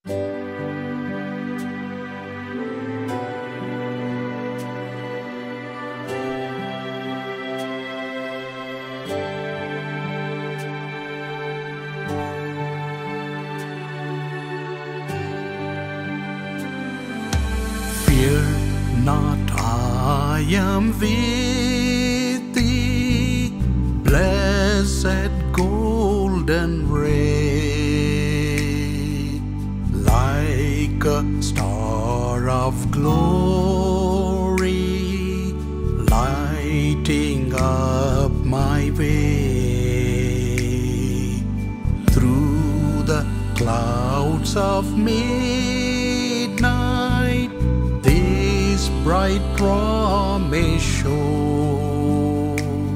Fear not, I am with thee, blessed golden ray, like a star of glory, lighting up my way, through the clouds of midnight, this bright promise shown.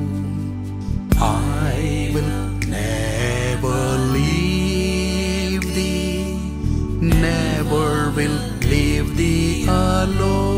I will never leave thee, never will leave thee alone.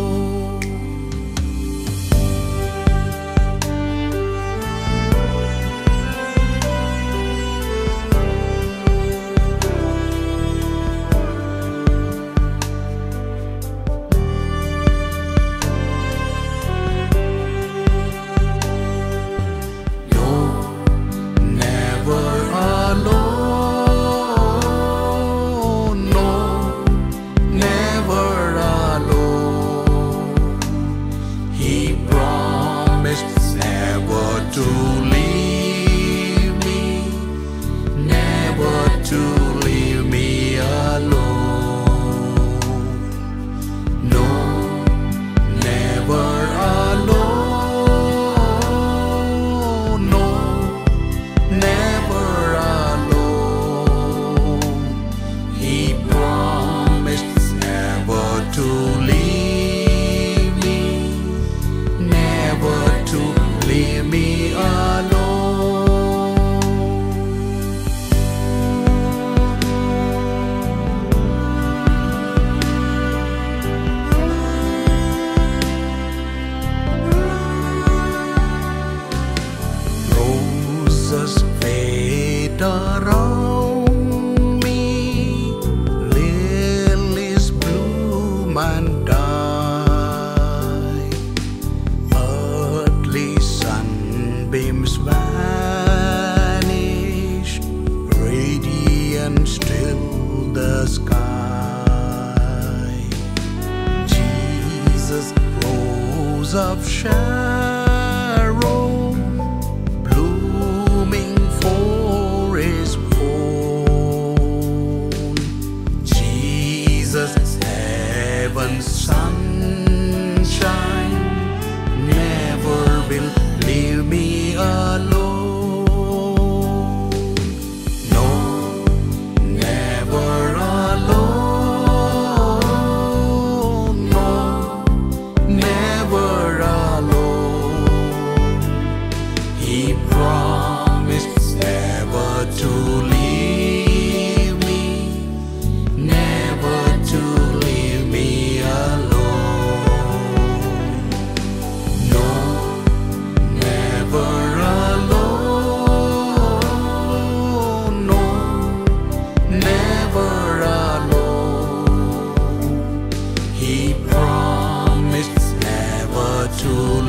Of Sharon, blooming for his own. Jesus, heaven's sunshine, never will leave me alone. No, never alone. No, never. He promised never to leave me, never to leave me alone. No, never alone. No, never alone. He promised never to leave.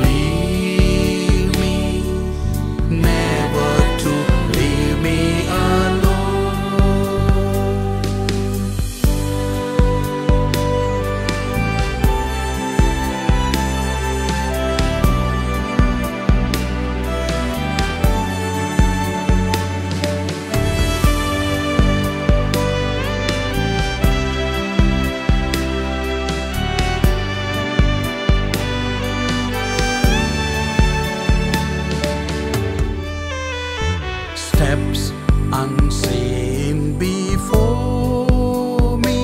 Steps unseen before me,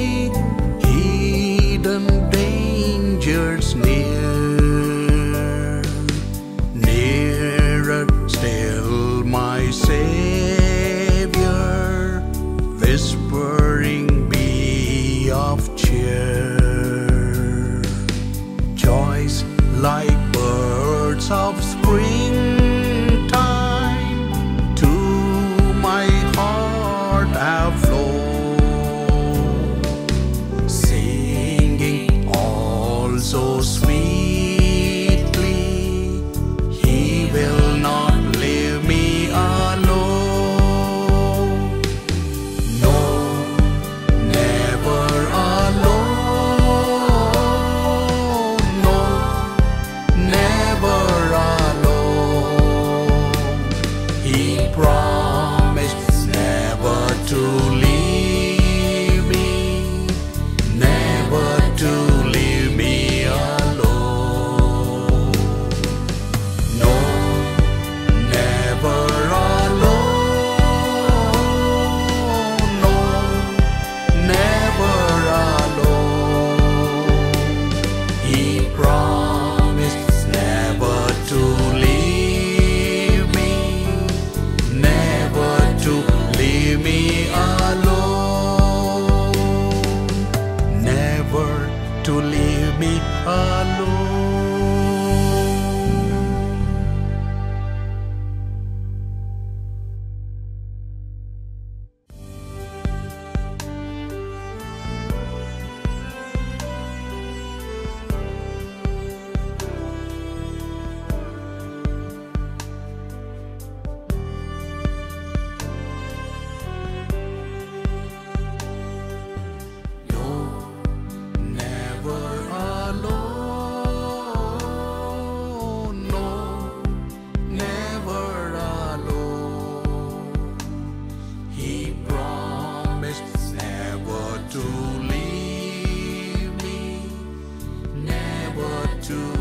hidden dangers near, nearer still my Savior, whispering be of cheer. Joys like birds of spring have flown, promised never to leave me, never to leave me alone. No, never alone. No, never alone. He promised never to leave me, never to leave me alone, never to leave me alone. Never alone, no, never alone. He promised never to leave me, never to